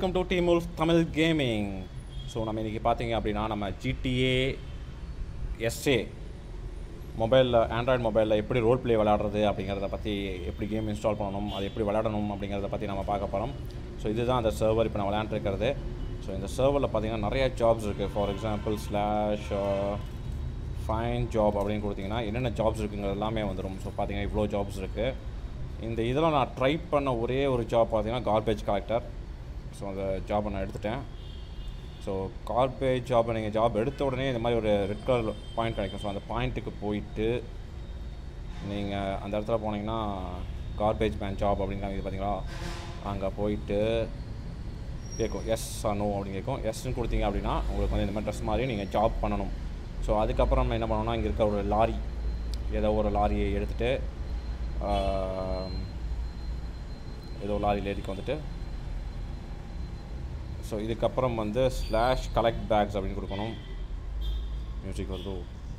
Welcome to team wolf Tamil gaming. So நம்ம இன்றைக்கி பார்த்தீங்க அப்படின்னா நம்ம GTA SA மொபைலில் ஆண்ட்ராய்டு மொபைலில் எப்படி ரோல் ப்ளே விளையாடுறது அப்படிங்கிறத பற்றி, எப்படி கேம் இன்ஸ்டால் பண்ணணும், அது எப்படி விளையாடணும் அப்படிங்கிறத பற்றி நம்ம பார்க்க போகிறோம். ஸோ இதுதான் அந்த சர்வர் இப்போ நான் விளையாண்டுருக்கிறது. ஸோ இந்த சர்வரில் பார்த்தீங்கன்னா நிறைய ஜாப்ஸ் இருக்குது. ஃபார் எக்ஸாம்பிள் /ஃபைன் ஜாப் அப்படின்னு கொடுத்தீங்கன்னா என்னென்ன ஜாப்ஸ் இருக்குங்கிறது எல்லாமே வந்துடும். ஸோ பார்த்தீங்கன்னா இவ்வளோ ஜாப்ஸ் இருக்குது. இந்த இதில் நான் ட்ரை பண்ண ஒரே ஒரு ஜாப் பார்த்தீங்கன்னா கார்பேஜ் கலெக்டர். ஸோ அந்த ஜாபை நான் எடுத்துட்டேன். ஸோ கார்பேஜ் ஜாபை நீங்கள் ஜாப் எடுத்த உடனே இந்த மாதிரி ஒரு ரெட் கலர் பாயிண்ட் கிடைக்கும். ஸோ அந்த பாயிண்ட்டுக்கு போயிட்டு நீங்கள் அந்த இடத்துல போனீங்கன்னா கார்பேஜ் மேன் ஜாப் அப்படின்னு இது பார்த்தீங்களா, அங்கே போயிட்டு கேட்கும் எஸ் நோ அப்படின்னு கேட்கும். எஸ்ன்னு கொடுத்தீங்க அப்படின்னா உங்களுக்கு வந்து இந்த மாதிரி ட்ரெஸ் மாதிரி நீங்கள் ஜாப் பண்ணணும். ஸோ அதுக்கப்புறம் நம்ம என்ன பண்ணோம்னா, இங்கே இருக்க ஒரு லாரி, ஏதோ ஒரு லாரியை எடுத்துகிட்டு ஏதோ லாரியில் ஏறிக்கு வந்துட்டு, ஸோ இதுக்கப்புறம் வந்து /கலெக்ட் பேக்ஸ் அப்படின்னு கொடுக்கணும். மியூசிக் வருது.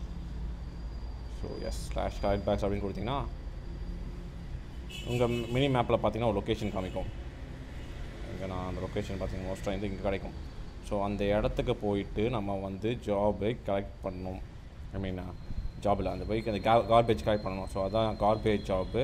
ஸோ எஸ் /கலெக்ட் பேக்ஸ் அப்படின்னு கொடுத்தீங்கன்னா உங்கள் மினி மேப்பில் பார்த்தீங்கன்னா ஒரு லொக்கேஷன் காமிக்கும். இங்கே நான் அந்த லொக்கேஷன் பார்த்தீங்கன்னா மோஸ்ட்டாக வந்து இங்கே கிடைக்கும். ஸோ அந்த இடத்துக்கு போயிட்டு நம்ம வந்து ஜாபை கலெக்ட் பண்ணணும். ஐ மீன் ஜாபில் அந்த பைக் அந்த கார்பேஜ் கலெக்ட் பண்ணணும். ஸோ அதான் கார்பேஜ் ஜாப்பு.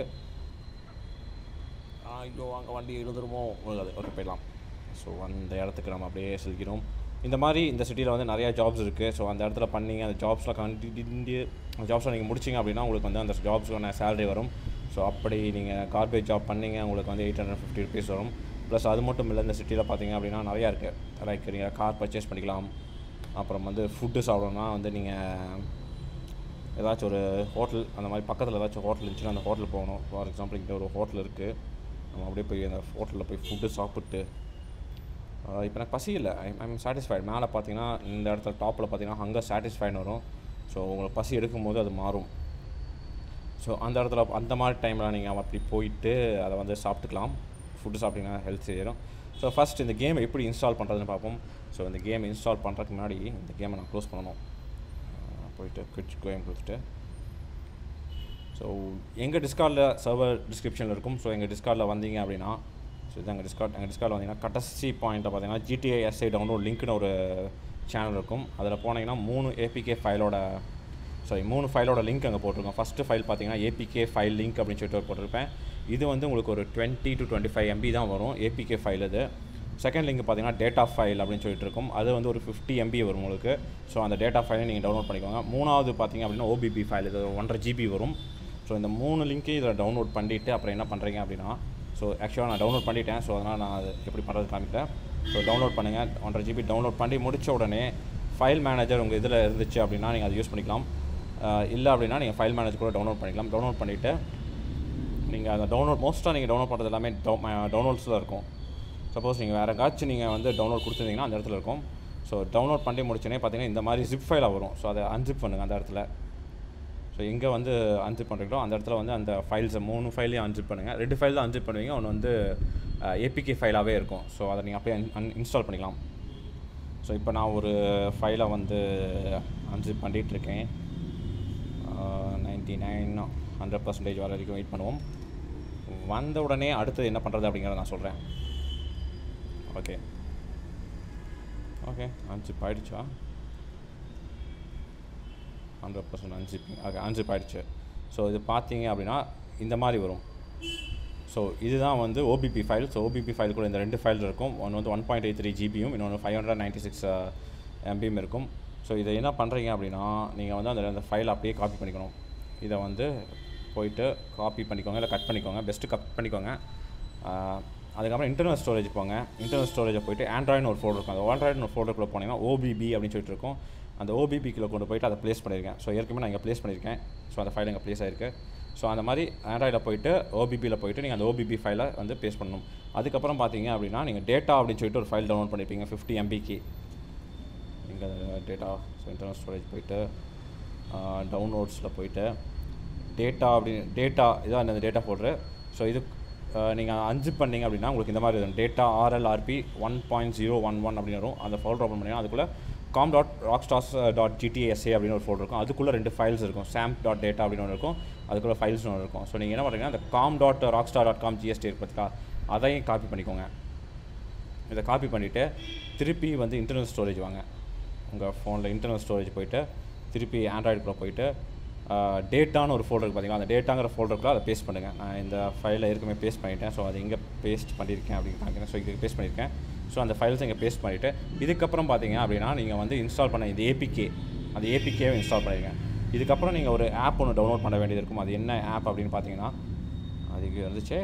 ஐயோ அங்கே வண்டி எழுதுருமோ, அது ஓகே போயிடலாம். ஸோ அந்த இடத்துக்கு நம்ம அப்படியே செல்கிறோம். இந்த மாதிரி இந்த சிட்டியில் வந்து நிறையா ஜாப்ஸ் இருக்குது. ஸோ அந்த இடத்துல பண்ணிங்க அந்த ஜாப்ஸ்லாம் ஜாப்ஸ்லாம் நீங்கள் முடிச்சிங்க அப்படின்னா உங்களுக்கு வந்து அந்த ஜாப்ஸ்க்கான சேலரி வரும். ஸோ அப்படி நீங்கள் கார்பேஜ் ஜாப் பண்ணிங்க உங்களுக்கு வந்து 850 rupees வரும். ப்ளஸ் அது மட்டும் இல்லை, இந்த சிட்டியில் பார்த்தீங்க அப்படின்னா நிறையா இருக்குது. லைக் நீங்கள் கார் பர்ச்சேஸ் பண்ணிக்கலாம். அப்புறம் வந்து ஃபுட்டு சாப்பிடணும்னா வந்து நீங்கள் ஏதாச்சும் ஒரு ஹோட்டல் அந்த மாதிரி பக்கத்தில் ஏதாச்சும் ஹோட்டல் இருந்துச்சுன்னா அந்த ஹோட்டல் போகணும். ஃபார் எக்ஸாம்பிள் இங்கே ஒரு ஹோட்டல் இருக்குது, நம்ம அப்படியே போய் அந்த ஹோட்டலில் போய் ஃபுட்டு சாப்பிட்டு இப்போ எனக்கு பசி இல்லை, ஐம் சாட்டிஸ்ஃபைடு. மேலே பார்த்தீங்கன்னா இந்த இடத்துல டாப்பில் பார்த்தீங்கன்னா ஹங்கர் சாட்டிஸ்ஃபைடு வரும். ஸோ உங்களுக்கு பசி எடுக்கும்போது அது மாறும். ஸோ அந்த இடத்துல அந்த மாதிரி டைமில் நீங்கள் அப்படி போயிட்டு அதை வந்து சாப்பிட்டுக்கலாம். ஃபுட்டு சாப்பிட்டிங்கன்னா ஹெல்த் சேரும். ஸோ ஃபஸ்ட் இந்த கேமை எப்படி இன்ஸ்டால் பண்ணுறதுன்னு பார்ப்போம். ஸோ இந்த கேம் இன்ஸ்டால் பண்ணுறதுக்கு முன்னாடி இந்த கேமை நான் க்ளோஸ் பண்ணணும். போயிட்டு குவிட் கேம் கொடுத்துட்டு, ஸோ எங்கள் டிஸ்கார்டில் சர்வர் டிஸ்கிரிப்ஷனில் இருக்கும். ஸோ எங்கள் டிஸ்கார்டில் வந்தீங்க அப்படின்னா, ஸோ இது எங்கள் டிஸ்கார்டில் வந்தீங்கன்னா கடைசி பாயிண்ட்டில் பார்த்தீங்கன்னா GTA SA டவுன்லோட் லிங்க்னு ஒரு சேனல் இருக்கும். அதில் போனீங்கன்னா 3 ஃபைலோட லிங்க் அங்கே போட்டிருக்கோம். ஃபஸ்ட்டு ஃபைல் பார்த்தீங்கன்னா APK ஃபைல் லிங்க் அப்படின்னு சொல்லிட்டு போட்டிருப்பேன். இது வந்து உங்களுக்கு ஒரு 20 to 25 MB தான் வரும் APK ஃபைல். இது செகண்ட் லிங்க் பார்த்தீங்கன்னா டேட்டா ஃபைல் அப்படின்னு சொல்லிட்டு இருக்கும். அது வந்து ஒரு 50 MB வரும் உங்களுக்கு. ஸோ அந்த டேட்டா ஃபைலை நீங்கள் டவுன்லோட் பண்ணிக்கோங்க. மூணாவது பார்த்தீங்க அப்படின்னா OBB ஃபைல், இது 1.5 GB வரும். ஸோ இந்த 3 லிங்க்கையும் இதில் டவுன்லோட் பண்ணிவிட்டு அப்புறம் என்ன பண்ணுறீங்க அப்படின்னா, ஸோ ஆக்சுவலாக நான் டவுன்லோட் பண்ணிட்டேன். ஸோ அதனால் நான் அது எப்படி பண்ணுறது காமிக்கிறேன். ஸோ டவுன்லோட் பண்ணுங்கள். 1.5 GB டவுன்லோட் பண்ணி முடித்த உடனே ஃபைல் மேனேஜர் உங்கள் இதில் இருந்துச்சு அப்படின்னா நீங்கள் அதை யூஸ் பண்ணிக்கலாம். இல்லை அப்படின்னா நீங்கள் ஃபைல் மேனேஜர் கூட டவுன்லோட் பண்ணிக்கலாம். டவுன்லோட் பண்ணிவிட்டு நீங்கள் அந்த மோஸ்ட்டாக நீங்கள் டவுன்லோட் பண்ணுறது எல்லாமே டவுன்லோட்ஸில் இருக்கும். சப்போஸ் நீங்கள் வேறு எங்காச்சும் நீங்கள் வந்து டவுன்லோட் கொடுத்துருந்தீங்கன்னா அந்த இடத்துல இருக்கும். ஸோ டவுன்லோட் பண்ணி முடிச்சோன்னே பார்த்தீங்கன்னா இந்த மாதிரி ஜிப் ஃபைலாக வரும். ஸோ அதை அன்சிப் பண்ணுங்கள் அந்த இடத்துல. ஸோ எங்கே வந்து அன்சிப் பண்ணுறீங்களோ அந்த இடத்துல வந்து அந்த ஃபைல்ஸை 3 ஃபைலையும் அன்சிப் பண்ணுங்கள். 2 ஃபைல் தான் அன்சிப் பண்ணுவீங்க, ஒன்று வந்து APK ஃபைலாகவே இருக்கும். ஸோ அதை நீங்கள் அப்படியே இன்ஸ்டால் பண்ணிக்கலாம். ஸோ இப்போ நான் ஒரு ஃபைலை வந்து அன்சிப் பண்ணிகிட்ருக்கேன். 99-100% வர வரைக்கும் வெயிட் பண்ணுவோம். வந்த உடனே அடுத்தது என்ன பண்ணுறது அப்படிங்கிறத நான் சொல்கிறேன். ஓகே அன்சிப் ஆகிடுச்சா? 100% அன்சிப்பிங். ஓகே அன்சிப் ஆகிடுச்சு. ஸோ இது பார்த்தீங்க அப்படின்னா இந்த மாதிரி வரும். ஸோ இதுதான் வந்து OBB file. So OBB file கூட இந்த 2 ஃபைல் இருக்கும். ஒன்று வந்து 1.83 GBயும் இன்னொன்று 596 MBயும் இருக்கும். ஸோ இதை என்ன பண்ணுறீங்க அப்படின்னா, நீங்கள் வந்து அந்த ஃபைலை அப்படியே காப்பி பண்ணிக்கணும். இதை வந்து போயிட்டு காப்பி பண்ணிக்கோங்க, இல்லை கட் பண்ணிக்கோங்க. பெஸ்ட்டு கட் பண்ணிக்கோங்க. அதுக்கப்புறம் இன்டர்னல் ஸ்டோரேஜ் போங்க. இன்டர்னல் ஸ்டோரேஜை போய்ட்டு ஆண்ட்ராய்டுன்னு ஒரு ஃபோல்டர் இருக்கும். அந்த ஆண்ட்ராய்டுன்னு ஒரு ஃபோல்டருக்குள்ளே போனீங்கன்னா OBB அப்படின்னு சொல்லிட்டு இருக்கும். அந்த OBBக்குள்ளே கொண்டு போய்ட்டு அதை ப்ளேஸ் பண்ணியிருக்கேன். ஸோ ஏற்கனவே நான் இங்கே ப்ளேஸ் பண்ணியிருக்கேன். ஸோ அந்த ஃபைல் இங்கே ப்ளேஸ் ஆகிருக்கு. ஸோ அந்த மாதிரி ஆண்ட்ராய்டில் போய்ட்டு OBBயில் போய்ட்டு நீங்கள் அந்த OBB ஃபைலை வந்து பேஸ்ட் பண்ணணும். அதுக்கப்புறம் பார்த்தீங்க அப்படின்னா நீங்கள் டேட்டா அப்படின்னு சொல்லிட்டு ஒரு ஃபைல் டவுன்லோட் பண்ணியிருப்பீங்க 50 MBக்கு. இங்கே டேட்டா. ஸோ இன்டர்னல் ஸ்டோரேஜ் போய்ட்டு டவுன்லோட்ஸில் போய்ட்டு டேட்டா இதான் இந்த டேட்டா ஃபோல்டரு. ஸோ இது நீங்கள் அன்சிப் பண்ணிங்க அப்படின்னா உங்களுக்கு இந்த மாதிரி வரும். டேட்டா RLRP 1.011 அப்படின்னு வரும். அந்த ஃபோல்டர் ஓப்பன் பண்ணிங்கன்னா அதுக்குள்ளே com.rockstars.gtasa அப்படின்னு ஒரு ஃபோல்டர் இருக்கும். அதுக்குள்ளே 2 ஃபைல்ஸ் இருக்கும். samp.data அப்படின்னு ஒன்று இருக்கும். அதுக்குள்ளே ஃபைல்ஸ்னு ஒன்று இருக்கும். ஸோ நீங்கள் என்ன பண்ணுறீங்கன்னா அந்த com.rockstar.com GST இருக்கு பார்த்தீங்களா, அதையும் காப்பி பண்ணிக்கோங்க. இதை காப்பி பண்ணிவிட்டு திருப்பி வந்து இன்டர்னல் ஸ்டோரேஜ் வாங்க. உங்கள் ஃபோனில் இன்டர்னல் ஸ்டோரேஜ் போய்ட்டு திருப்பி ஆண்ட்ராய்டுக்குள்ளே போய்ட்டு டேட்டான்னு ஒரு ஃபோல்டருக்கு பார்த்தீங்கன்னா அந்த டேட்டாங்கிற ஃபோல்டருக்குள்ள அதை பேஸ்ட் பண்ணுங்கள். நான் இந்த ஃபைலை ஏற்கனவே பேஸ்ட் பண்ணிட்டேன். ஸோ அது எங்கே பேஸ்ட் பண்ணியிருக்கேன் அப்படின்னு காமிக்கிறேன். ஸோ இதுக்கு பேஸ்ட் பண்ணியிருக்கேன். ஸோ அந்த ஃபைல்ஸ் இங்கே பேஸ்ட் பண்ணிவிட்டு இதுக்கப்புறம் பார்த்தீங்க அப்படின்னா நீங்கள் வந்து இன்ஸ்டால் பண்ண இந்த ஏபிகே அந்த ஏபிகேவை இன்ஸ்டால் பண்ணிடுங்க. இதுக்கப்புறம் நீங்கள் ஒரு ஆப் ஒன்று டவுன்லோட் பண்ண வேண்டியது இருக்கும். அது என்ன ஆப் அப்படின்னு பார்த்தீங்கன்னா அதுக்கு வந்துச்சு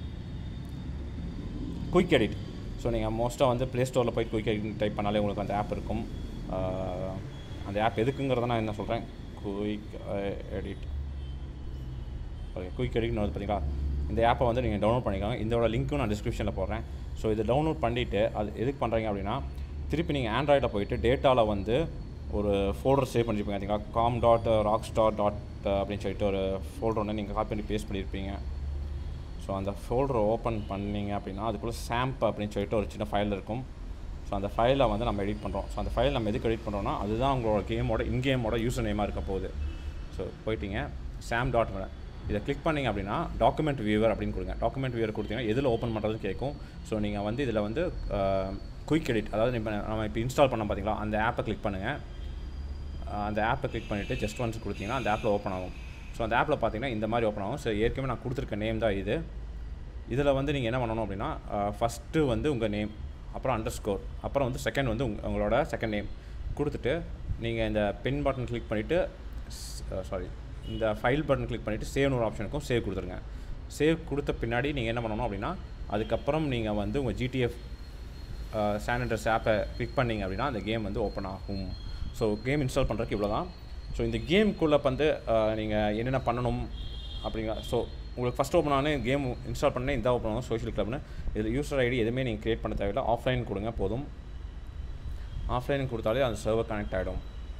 குயிக் எடிட். ஸோ நீங்கள் மோஸ்ட்டாக வந்து ப்ளே ஸ்டோரில் போய் குயிக் எடிட் டைப் பண்ணாலே உங்களுக்கு அந்த ஆப் இருக்கும். அந்த ஆப் எதுக்குங்கிறத நான் என்ன சொல்கிறேன், குயிக் எடிட். ஓகே, குயிக் எடிட்னு வந்து பார்த்தீங்களா, இந்த ஆப்பை வந்து நீங்கள் டவுன்லோட் பண்ணிக்கோங்க. இதோட லிங்க்கும் நான் டிஸ்கிரிப்ஷனில் போடுறேன். ஸோ இதை டவுன்லோட் பண்ணிவிட்டு அது எதுக்கு பண்ணுறீங்க அப்படின்னா திருப்பி நீங்கள் ஆண்ட்ராய்டில் போய்ட்டு டேட்டாவில் வந்து ஒரு ஃபோல்டர் சேவ் பண்ணியிருப்பீங்க. பார்த்தீங்களா, com.rockstar. அப்படின்னு சொல்லிட்டு ஒரு ஃபோல்டர் ஒன்று நீங்கள் காப்பி பண்ணி பேஸ்ட் பண்ணியிருப்பீங்க. ஸோ அந்த ஃபோல்டரை ஓப்பன் பண்ணிங்க அப்படின்னா அதுக்குள்ளே சாம்ப் அப்படின்னு சொல்லிட்டு ஒரு சின்ன ஃபைல் இருக்கும். ஸோ அந்த ஃபைலை வந்து நம்ம எடிட் பண்ணுறோம். ஸோ அந்த ஃபைல் நம்ம எதுக்கு எடிட் பண்ணுறோன்னா அதுதான் உங்களோட கேமோட இன்கேமோட யூசர் நேமாக இருக்க போகுது. ஸோ போயிட்டீங்க sam.com இதை கிளிக் பண்ணிங்க அப்படின்னா டாக்குமெண்ட் வியூவர் அப்படின்னு கொடுங்க. டாக்குமெண்ட் வியூவர் கொடுத்தீங்கன்னா எதில் ஓப்பன் பண்ணுறதுன்னு கேட்கும். ஸோ நீங்கள் வந்து இதில் வந்து குயிக் எடிட், அதாவது நம்ம இப்போ இன்ஸ்டால் பண்ணோம் பார்த்தீங்களா, அந்த ஆப்பை கிளிக் பண்ணுங்கள். அந்த ஆப்பை கிளிக் பண்ணிவிட்டு ஜஸ்ட் ஒன்ஸ் கொடுத்தீங்கன்னா அந்த ஆப்பில் ஓப்பன் ஆகும். ஸோ அந்த ஆப்பில் பார்த்தீங்கன்னா இந்த மாதிரி ஓப்பன் ஆகும். ஸோ ஏற்கனவே நான் கொடுத்துருக்க நேம் தான் இது. இதில் வந்து நீங்கள் என்ன பண்ணணும் அப்படின்னா ஃபஸ்ட்டு வந்து உங்கள் நேம், அப்புறம் அண்டர்ஸ்கோர், அப்புறம் வந்து செகண்ட் வந்து உங்களோட செகண்ட் நேம் கொடுத்துட்டு நீங்கள் இந்த பென் பட்டன் கிளிக் பண்ணிவிட்டு இந்த ஃபைல் பட்டன் கிளிக் பண்ணிவிட்டு சேவ்னு ஒரு ஆப்ஷன் இருக்கும், சேவ் கொடுத்துருங்க. சேவ் கொடுத்த பின்னாடி நீங்கள் என்ன பண்ணணும் அப்படின்னா அதுக்கப்புறம் நீங்கள் வந்து உங்கள் ஜிடிஎஃப் சான் அண்ட்ரஸ் ஆப்பை கிளிக் பண்ணிங்க அப்படின்னா அந்த கேம் வந்து ஓப்பன் ஆகும். ஸோ கேம் இன்ஸ்டால் பண்ணுறதுக்கு இவ்வளோ தான். ஸோ இந்த கேமுக்குள்ளே வந்து நீங்கள் என்னென்ன பண்ணணும் அப்படிங்க. ஸோ உங்களுக்கு ஃபஸ்ட் ஓப்பன் ஆன கேம் இன்ஸ்டால் பண்ணேன் இந்த ஓப்பன் ஆகும் சோஷியல் கிளப்னு. இதில் யூசர் ஐடி எதுவுமே நீங்கள் க்ரியேட் பண்ண தேவையில்லை. ஆஃப்லைன் கொடுங்க போதும். ஆஃப்லைன் கொடுத்தாலே அந்த சர்வர் கனெக்ட் ஆகிடும்.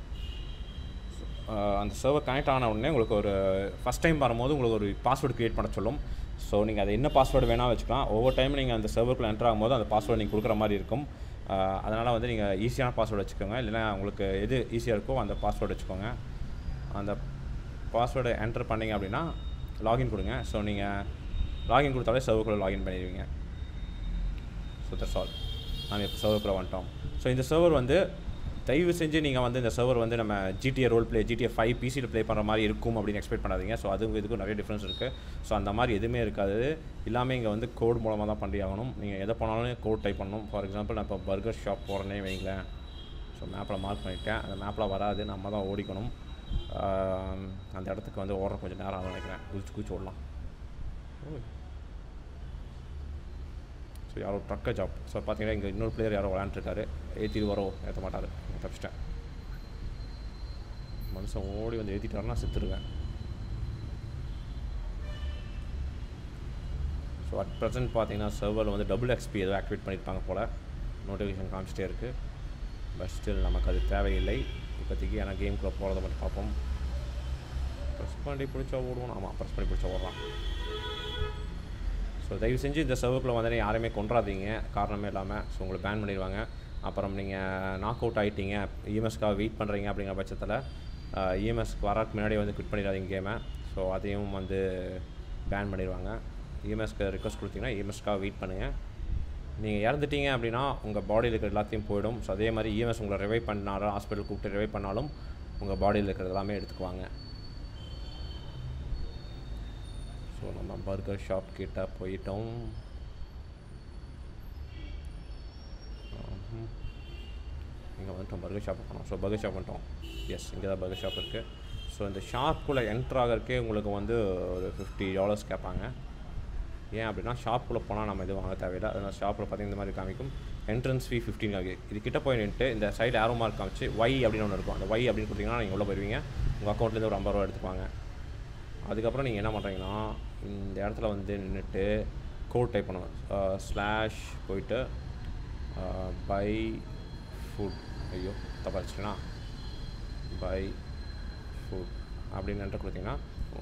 அந்த சர்வர் கனெக்ட் ஆன உடனே உங்களுக்கு ஒரு ஃபஸ்ட் டைம் வரும்போது உங்களுக்கு ஒரு பாஸ்வேர்டு க்ரியேட் பண்ண சொல்லும். ஸோ நீங்கள் அது என்ன பாஸ்வேர்டு வேணால் வச்சுக்கலாம். ஒவ்வொரு டைம் நீங்கள் அந்த சர்வருக்குள்ளே என்டர் ஆகும்போது அந்த பாஸ்வேர்டு நீங்கள் கொடுக்குற மாதிரி இருக்கும். அதனால் வந்து நீங்கள் ஈஸியான பாஸ்வேர்டு வச்சுக்கோங்க. இல்லைனா உங்களுக்கு எது ஈஸியாக இருக்கோ அந்த பாஸ்வேர்டு வச்சுக்கோங்க. அந்த பாஸ்வேர்டை என்டர் பண்ணிங்க அப்படின்னா லாகின் கொடுங்க. ஸோ நீங்கள் லாகின் கொடுத்தாலே சர்வருக்குள்ளே லாகின் பண்ணிடுவீங்க. So that's all. நம்ம இப்போ சர்வருக்குள்ளே வந்துட்டோம். ஸோ இந்த சர்வர் வந்து தயவு செஞ்சு நீங்கள் வந்து இந்த சர்வர் வந்து நம்ம GTA ரோல் ப்ளே GTA 5 பிசியில் ப்ளே பண்ணுற மாதிரி இருக்கும் அப்படின்னு எக்ஸ்பெக்ட் பண்ணாதீங்க. ஸோ அதுவும் இதுக்கும் நிறைய டிஃப்ரென்ஸ் இருக்குது. ஸோ அந்த மாதிரி எதுவுமே இருக்காது. எல்லாமே இங்கே வந்து கோட் மூலமாக தான் பண்ணி ஆகணும். நீங்கள் எதை பண்ணாலும் கோட் டைப் பண்ணணும். ஃபார் எக்ஸாம்பிள் நான் இப்போ பர்கர் ஷாப் போகிறேன்னே வைங்களேன். ஸோ மேப்பில் மார்க் பண்ணியிருக்கேன். அந்த மேப்பில் வராது, நம்ம தான் ஓடிக்கணும். அந்த இடத்துக்கு வந்து ஓடுற கொஞ்சம் நேரம் ஆகும் நினைக்கிறேன். குதிச்சு ஓடலாம். ஸோ யாரோ ட்ரக்கை ஜாப். ஸோ பார்த்தீங்கன்னா இங்கே இன்னொரு பிளேயர் யாரோ விளையாண்டுருக்காரு. ஏற்றிட்டு வரோம், ஏற்ற மாட்டார். தப்பிச்சிட்டேன். மனுஷன் ஓடி வந்து ஏற்றிட்டாருன்னா செத்துருவேன். ஸோ அட் ப்ரெசென்ட் பார்த்தீங்கன்னா சர்வரில் வந்து XP ஏதோ ஆக்டிவேட் பண்ணியிருப்பாங்க போல். நோட்டிஃபிகேஷன் காமிச்சிட்டே இருக்குது. பட் ஸ்டில் நமக்கு அது தேவையில்லை இப்போதைக்கு. ஏன்னா கேம்குள்ளே போகிறத மட்டும் பார்ப்போம். ப்ரெஸ் பண்ணி பிடிச்சா ஓடுவோம். ஆமாம், ப்ரெஸ் பண்ணி பிடிச்சா ஓடுறான். ஸோ தயவு செஞ்சு இந்த சர்வருக்குள்ளே வந்து யாருமே கொண்டாதீங்க காரணமே இல்லாமல். ஸோ உங்களை பேன் பண்ணிடுவாங்க. அப்புறம் நீங்கள் நாக் அவுட் ஆகிட்டீங்க, இஎம்எஸ்க்காக வெயிட் பண்ணுறீங்க அப்படிங்கிற பட்சத்தில் இஎம்எஸ்க்கு வரக்கு முன்னாடி வந்து குவிட் பண்ணிடாதீங்க கேமை. ஸோ அதையும் வந்து பேன் பண்ணிடுவாங்க. இஎம்எஸ்க்கு ரிக்வஸ்ட் கொடுத்தீங்கன்னா இஎம்எஸ்க்காக வெயிட் பண்ணுங்கள். நீங்கள் இறந்துட்டீங்க அப்படின்னா உங்கள் பாடியில் இருக்கிற எல்லாத்தையும் போயிடும். ஸோ அதே மாதிரி இஎம்எஸ் உங்களை ரிவைவ் பண்ணாலும் ஹாஸ்பிட்டல் கூப்பிட்டு ரிவைவ் பண்ணாலும் உங்கள் பாடியில் இருக்கிறது எல்லாமே எடுத்துக்குவாங்க. ஸோ நம்ம பர்கர் ஷாப் கிட்ட போயிட்டோம். இங்கே வந்துட்டோம், பர்கர் ஷாப் போனோம். ஸோ பர்கர் ஷாப் வந்துட்டோம். எஸ், இங்கே தான் பர்கர் ஷாப் இருக்குது. ஸோ இந்த ஷாப்புக்குள்ளே என்ட்ரு ஆகிறதுக்கே உங்களுக்கு வந்து ஒரு $50 கேட்பாங்க. ஏன் அப்படின்னா ஷாப்புக்குள்ளே போனால் நம்ம எதுவும் வாங்க தேவையில்லை. அதனால் ஷாப்பில் பார்த்தீங்கன்னா இந்த மாதிரி காமிக்கும். என்ட்ரன்ஸ் ஃபீ 15 ஆகுது. இது கிட்ட போய் நின்றுட்டு இந்த சைடு ஆரோ மார்க் காமிச்சு Y அப்படின்னு ஒன்று இருக்கும். அந்த Y அப்படின்னு கொடுத்தீங்கன்னா நீங்கள் உள்ளே போயிடுவீங்க. உங்கள் அக்கௌண்ட்லேருந்து ஒரு $50 எடுத்துக்குவாங்க. அதுக்கப்புறம் நீங்கள் என்ன பண்ணுறீங்கன்னா இந்த இடத்துல வந்து நின்றுட்டு கோட் டைப் பண்ணணும். ஸ்லாஷ் போயிட்டு பை ஃபுட், ஐயோ தப்பாக வச்சுட்டேன்னா பை ஃபுட் அப்படின்னு என்ட்ரு கொடுத்தீங்கன்னா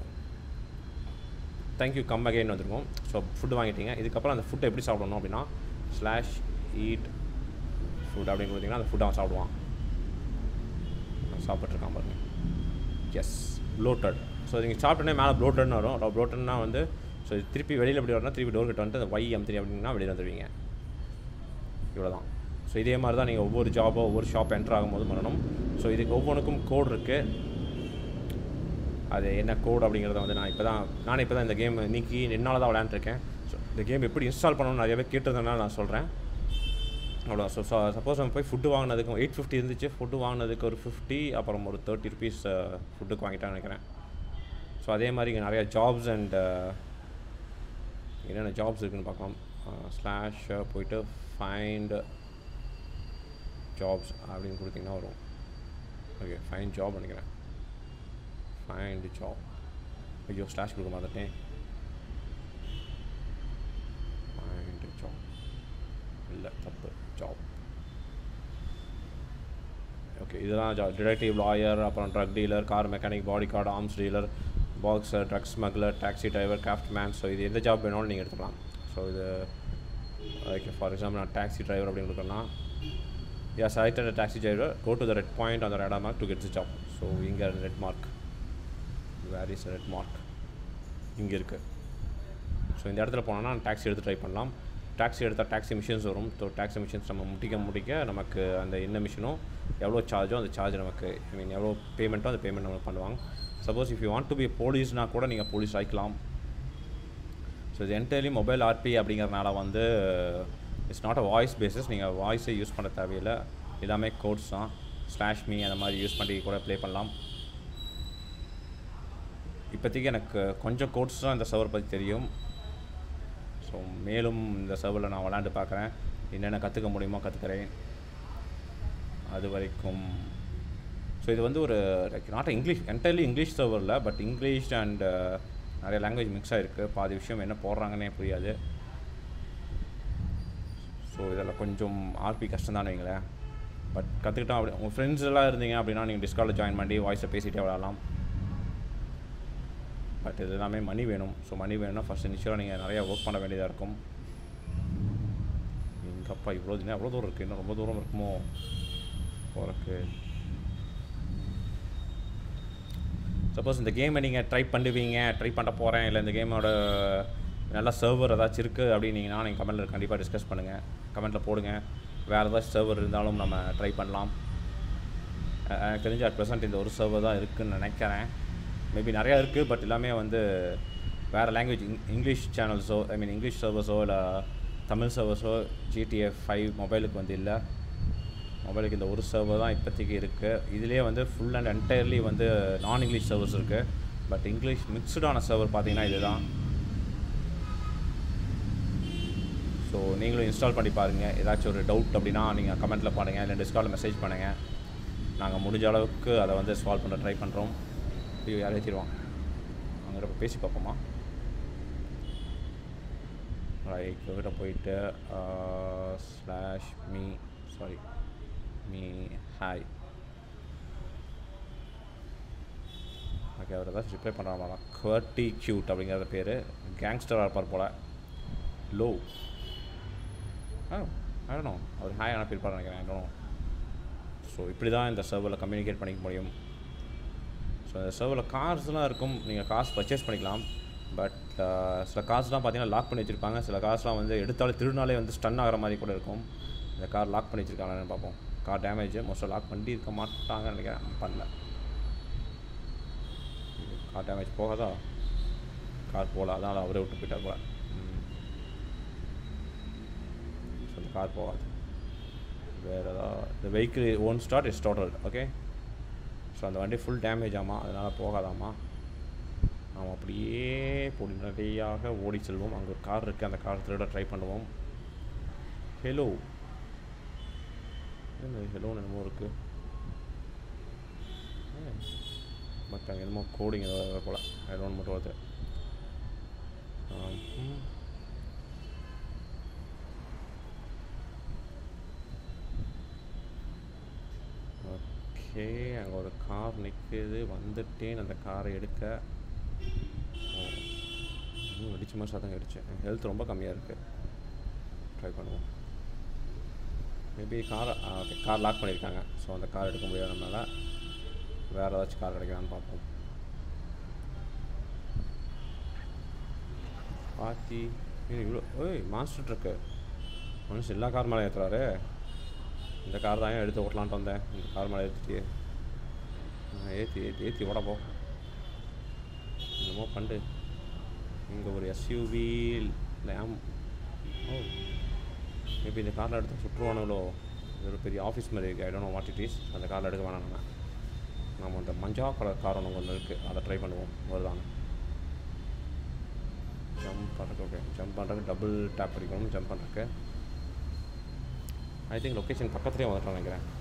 தேங்க்யூ கம் அகைன் வந்துருக்கும். ஸோ ஃபுட்டு வாங்கிட்டீங்க. இதுக்கப்புறம் அந்த ஃபுட்டை எப்படி சாப்பிடணும் அப்படின்னா ஸ்லாஷ் ஈட் ஃபுட் அப்படின்னு கொடுத்தீங்கன்னா அந்த ஃபுட்டை அவன் சாப்பிடுவான். சாப்பிட்ருக்கான் பாருங்க. S, bloated. ஸோ நீங்கள் சாப்பிட்டோன்னே மேலே ப்ளோட்டட்னு வரும். ப்ளோட்டட்னா வந்து ஸோ திருப்பி வெளியில் எப்படி வரணும்னா திருப்பி டோர் கிட்ட வந்துட்டு அந்த Y M3 அப்படின்னா வெளியில் வந்துடுவீங்க. இவ்வளோ தான். ஸோ இதே மாதிரி தான் நீங்கள் ஒவ்வொரு ஜாபோ ஒவ்வொரு ஷாப் என்ட்ரு ஆகும்போது பண்ணணும். ஸோ இதுக்கு ஒவ்வொன்றுக்கும் கோட் இருக்குது. அது என்ன கோட் அப்படிங்கிறத வந்து நானே இப்போ தான் இந்த கேம் இன்றைக்கி என்னால் தான் விளையாண்டுருக்கேன். ஸோ இந்த கேம் எப்படி இன்ஸ்டால் பண்ணணும்னு நிறையவே கேட்டதுனால நான் சொல்கிறேன். அவ்வளோ. ஸோ சப்போஸ் நம்ம போய் ஃபுட்டு வாங்கினதுக்கு 850 இருந்துச்சு. ஃபுட்டு வாங்கினதுக்கு ஒரு 50, அப்புறம் ஒரு 30 rupees ஃபுட்டுக்கு வாங்கிட்டான்னு நினைக்கிறேன். ஸோ அதே மாதிரி இங்கே நிறையா ஜாப்ஸ் அண்ட் என்னென்ன ஜாப்ஸ் இருக்குதுன்னு பார்க்கலாம். ஸ்லாஷ் போய்ட்டு ஃபைண்ட் ஜாப்ஸ் அப்படின்னு கொடுத்திங்கன்னா வரும். ஓகே, ஃபைண்ட் ஜாப் நினைக்கிறேன். Find job. ஐயோ, ஸ்லாஷ் கொடுக்க மாட்டேன். ஃபைண்ட் ஜாப் இல்லை, தப்பு. ஜாப். ஓகே, இதெல்லாம் டிடெக்டிவ், லாயர், அப்புறம் drug dealer, car mechanic, body guard, arms dealer, boxer, drug smuggler, taxi driver, craftsman. So இது எந்த ஜாப் வேணாலும் நீங்கள் எடுத்துக்கலாம். ஸோ இது ஓகே, ஃபார் எக்ஸாம்பிள் நான் டாக்ஸி டிரைவர் அப்படின்னு கொடுக்குறேன்னா, selected a taxi driver, go to the red point on the radar mark to get the job. So இங்கே red mark. Where is red mark? இங்கே இருக்குது. ஸோ இந்த இடத்துல போனோன்னா டாக்ஸி எடுத்து ட்ரை பண்ணலாம். டாக்ஸி எடுத்தால் டாக்ஸி மிஷின்ஸ் வரும். ஸோ டாக்ஸி மிஷின்ஸ் நம்ம முடிக்க நமக்கு அந்த என்ன மிஷினோ எவ்வளோ சார்ஜோ அந்த சார்ஜ் நமக்கு, ஐ மீன் எவ்வளோ பேமெண்ட்டோ அந்த பேமெண்ட் நம்ம பண்ணுவாங்க. Suppose if you want to be போலீஸ்னா கூட நீங்கள் போலீஸ் ஆகிக்கலாம். ஸோ இது என்டையர்லி மொபைல் ஆர்பி அப்படிங்கிறதுனால வந்து it's not a voice based. நீங்கள் வாய்ஸை யூஸ் பண்ண தேவையில்லை. எல்லாமே கோட்ஸ் தான். ஸ்லாஷ் மீ அந்த மாதிரி யூஸ் பண்ணி கூட ப்ளே பண்ணலாம். இப்போதைக்கு எனக்கு கொஞ்சம் கோட்ஸ் தான் இந்த சர்வர் பற்றி தெரியும். ஸோ மேலும் இந்த சர்வரில் நான் விளாண்டு பார்க்குறேன். என்னென்ன கற்றுக்க முடியுமோ கற்றுக்கிறேன். அது வரைக்கும் ஸோ இது வந்து ஒரு நாட் இங்கிலீஷ், என்டையர்லி இங்கிலீஷ் சர்வரில், பட் இங்கிலீஷ் அண்ட் நிறைய லாங்குவேஜ் மிக்ஸ் ஆகிருக்கு. பாதி விஷயம் என்ன போடுறாங்கன்னே புரியாது. ஸோ இதில் கொஞ்சம் ஆர்பி கஷ்டம் தான் வைங்களேன். பட் கற்றுக்கிட்டோம். அப்படி உங்கள் ஃப்ரெண்ட்ஸ் எல்லாம் இருந்தீங்க அப்படின்னா நீங்கள் டிஸ்கார்டில் ஜாயின் பண்ணி வாய்ஸை பேசிகிட்டே விளாடலாம். பட் இது எல்லாமே மணி வேணும். ஸோ மணி வேணும்னா ஃபஸ்ட் இனிஷியலாக நீங்கள் நிறையா ஒர்க் பண்ண வேண்டியதாக இருக்கும். எங்கப்பா இவ்வளோ தூரம் இருக்குது, இன்னும் ரொம்ப தூரம் இருக்குமோ போகிறக்கு. சப்போஸ் இந்த கேமை நீங்கள் ட்ரை பண்ண போகிறேன், இல்லை இந்த கேமோட நல்லா சர்வர் ஏதாச்சும் இருக்குது அப்படின்னீங்கன்னா நீங்கள் கமெண்ட்டில் கண்டிப்பாக டிஸ்கஸ் பண்ணுங்கள். கமெண்ட்டில் போடுங்க. வேறு ஏதாச்சும் சர்வர் இருந்தாலும் நம்ம ட்ரை பண்ணலாம். எனக்கு தெரிஞ்ச அட் ப்ரெசென்ட் இந்த ஒரு சர்வர் தான் இருக்குதுன்னு நினைக்கிறேன். மேபி நிறையா இருக்குது, பட் எல்லாமே வந்து வேறு லாங்குவேஜ், இங்கிலீஷ் சேனல்ஸோ, ஐ மீன் இங்கிலீஷ் சர்வர்ஸோ இல்லை தமிழ் சர்வர்ஸோ GTA 5 மொபைலுக்கு வந்து இல்லை. மொபைலுக்கு இந்த ஒரு சர்வர் தான் இப்போதைக்கு இருக்குது. இதிலே வந்து ஃபுல் அண்ட் என்டையர்லி வந்து நான் இங்கிலீஷ் சர்வர்ஸ் இருக்குது. பட் இங்கிலீஷ் மிக்ஸ்டான சர்வர் பார்த்தீங்கன்னா இதுதான். ஸோ நீங்களும் இன்ஸ்டால் பண்ணி பாருங்கள். ஏதாச்சும் ஒரு டவுட் அப்படின்னா நீங்கள் கமெண்ட்டில் பாருங்கள், இல்லை டிஸ்கார்டில் மெசேஜ் பண்ணுங்கள். நாங்கள் முடிஞ்ச அளவுக்கு அதை வந்து சால்வ் பண்ண ட்ரை பண்ணுறோம். ஐயோ, யாரே ஏற்றிடுவாங்க. அங்கே இப்போ பேசி பார்ப்போமா? ரைட், கிட்ட போயிட்டு ஸ்லாஷ் மீ ஹாய். ஓகே, அவர் ஏதாச்சும் ரிப்ளை பண்ணுறாங்களா? கர்ட்டி க்யூட் அப்படிங்கிறத பேர். கேங்ஸ்டராக இருப்பார் போல். லோ ஐ டோன்ட் நோ, அவர் ஹாய் அனுப்பியிருப்பார் நினைக்கிறேன். I don't no. ஸோ இப்படி தான் இந்த சர்வரில் கம்யூனிகேட் பண்ணிக்க முடியும். ஸோ இந்த சர்வரில் கார்ஸ்லாம் இருக்கும். நீங்கள் கார்ஸ் பர்ச்சேஸ் பண்ணிக்கலாம். பட் சில கார்ஸ்லாம் பார்த்தீங்கன்னா லாக் பண்ணி வச்சுருப்பாங்க. சில கார்ஸ்லாம் வந்து எடுத்தாலே திருநாளே வந்து ஸ்டன் ஆகிற மாதிரி கூட இருக்கும். இந்த கார் லாக் பண்ணி வச்சுருக்காங்கன்னு பார்ப்போம். கார் டேமேஜ் மோஸ்ட்டாக லாக் பண்ணி இருக்க மாட்டாங்கன்னு நினைக்கிறேன். பண்ணல. கார் டேமேஜ் போகாதா? கார் போகல, அதனால் அவரே விட்டு போயிட்டார் போல. ஸோ இந்த கார் போகாது. வேறு ஏதாவது இந்த vehicle own start is total. Okay, so அந்த வண்டி ஃபுல் டேமேஜ் ஆமாம், அதனால் போகாதாம்மா. நாம் அப்படியே பொடிநடையாக ஓடி செல்வோம். அங்கே ஒரு கார் இருக்குது, அந்த கார் திருட ட்ரை பண்ணுவோம். ஹலோ, ஹலோன்னு என்னமோ இருக்குது. பட் அங்கே என்னமோ கோடிங் ஏதாவது போல். ஹலோன்னு மட்டும் வருது. ஓகே, அங்கே ஒரு கார் நிற்குது. வந்துட்டேன் அந்த காரை எடுக்க. இன்னும் வெடிச்ச மாதிரி சத்தம் கிடச்சி. ஹெல்த் ரொம்ப கம்மியாக இருக்குது. ட்ரை பண்ணுவோம். மேபி காரை ஓகே, கார் லாக் பண்ணியிருக்காங்க. ஸோ அந்த கார் எடுக்க முடியாதனால வேறு ஏதாச்சும் கார் கிடைக்கிறான்னு பார்ப்போம். பாத்தி இவ்வளோ. ஓய், மாஸ்டர் ட்ரக்கு. மனுஷன் எல்லா கார் மேலே ஏற்றுறாரு. இந்த கார் தான் எடுத்து ஓட்டலான்ட்டு வந்தேன். இந்த கார் மேலே ஏற்றிட்டு ஏற்றி ஓடப்போ என்னமோ பண்டு. இங்கே ஒரு எஸ்யூவி லேம். ஓ, மேபி இந்த காரில் எடுத்து சுற்றுவானுங்களோ. இது ஒரு பெரிய ஆஃபீஸ் மாதிரி இருக்குது. I don't know what it is. அந்த காரில் எடுக்க வேணாம். நம்ம அந்த மஞ்சா கலர் கார் ஒன்று இருக்குது, அதை ட்ரை பண்ணுவோம். வருதாங்க ஜம்ப் பண்ணுறதுக்கு. ஓகே, ஜம்ப் பண்ணுறதுக்கு டபுள் டேப் அடிக்கணும். ஜம்ப் பண்ணுறதுக்கு ஐ திங்க் லொக்கேஷன் பக்கத்துலேயே வந்துட்டோம் நினைக்கிறேன்.